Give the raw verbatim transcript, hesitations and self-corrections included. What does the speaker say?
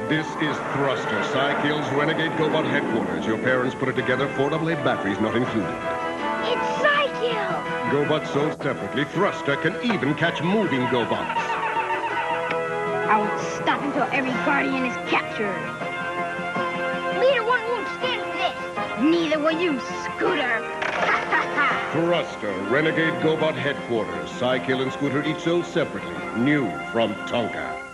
This is Thruster, Psykill's Renegade GoBot headquarters. Your parents put it together, four double A batteries not included. It's Psykill! GoBots sold separately, Thruster can even catch moving GoBots. I won't stop until every guardian is captured. Leader One won't stand for this. Neither will you, Scooter. Thruster, Renegade GoBot headquarters. Psykill and Scooter each sold separately. New from Tonka.